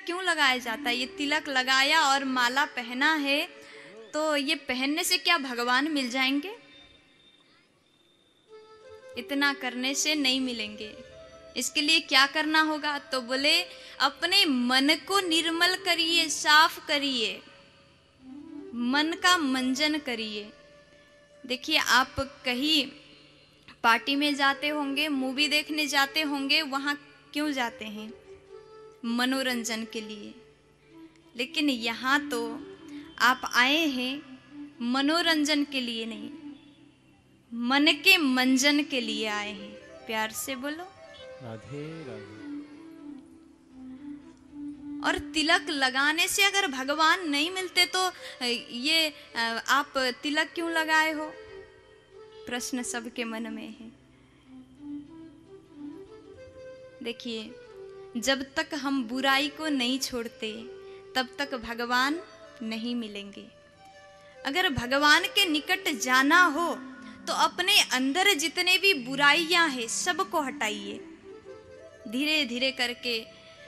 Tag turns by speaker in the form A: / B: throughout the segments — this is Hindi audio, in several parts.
A: क्यों लगाया जाता है? ये तिलक लगाया और माला पहना है, तो ये पहनने से क्या भगवान मिल जाएंगे? इतना करने से नहीं मिलेंगे। इसके लिए क्या करना होगा? तो बोले अपने मन को निर्मल करिए, साफ करिए, मन का मंजन करिए। देखिए, आप कहीं पार्टी में जाते होंगे, मूवी देखने जाते होंगे, वहां क्यों जाते हैं? मनोरंजन के लिए। लेकिन यहाँ तो आप आए हैं मनोरंजन के लिए नहीं, मन के मंजन के लिए आए हैं। प्यार से बोलो
B: राधे राधे।
A: और तिलक लगाने से अगर भगवान नहीं मिलते तो ये आप तिलक क्यों लगाए हो? प्रश्न सबके मन में है। देखिए, जब तक हम बुराई को नहीं छोड़ते तब तक भगवान नहीं मिलेंगे। अगर भगवान के निकट जाना हो तो अपने अंदर जितने भी बुराइयां हैं सबको हटाइए। धीरे धीरे करके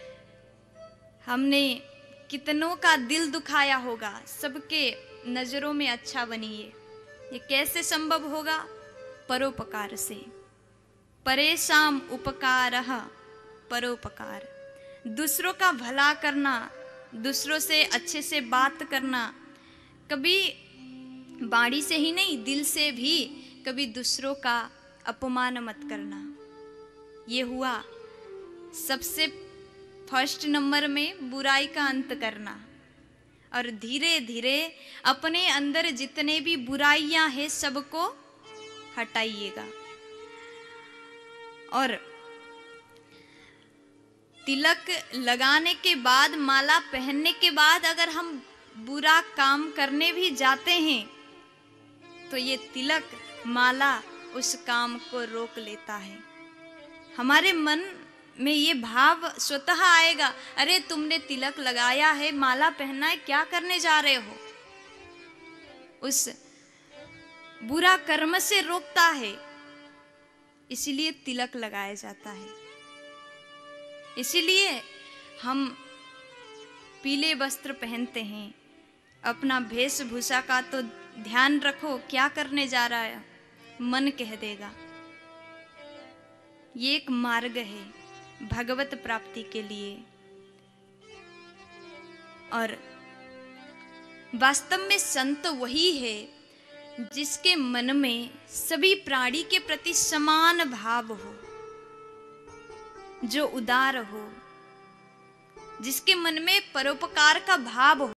A: हमने कितनों का दिल दुखाया होगा, सबके नजरों में अच्छा बनिए। ये कैसे संभव होगा? परोपकार से। परेशान उपकारः परोपकार। दूसरों का भला करना, दूसरों से अच्छे से बात करना, कभी बाणी से ही नहीं दिल से भी कभी दूसरों का अपमान मत करना। ये हुआ सबसे फर्स्ट नंबर में बुराई का अंत करना। और धीरे धीरे अपने अंदर जितने भी बुराइयां हैं सबको हटाइएगा। और तिलक लगाने के बाद, माला पहनने के बाद अगर हम बुरा काम करने भी जाते हैं तो ये तिलक माला उस काम को रोक लेता है। हमारे मन में ये भाव स्वतः आएगा, अरे तुमने तिलक लगाया है, माला पहनना है, क्या करने जा रहे हो? उस बुरा कर्म से रोकता है। इसलिए तिलक लगाया जाता है। इसीलिए हम पीले वस्त्र पहनते हैं। अपना वेशभूषा का तो ध्यान रखो, क्या करने जा रहा है मन कह देगा। ये एक मार्ग है भगवत प्राप्ति के लिए। और वास्तव में संत वही है जिसके मन में सभी प्राणी के प्रति समान भाव हो, जो उदार हो, जिसके मन में परोपकार का भाव हो।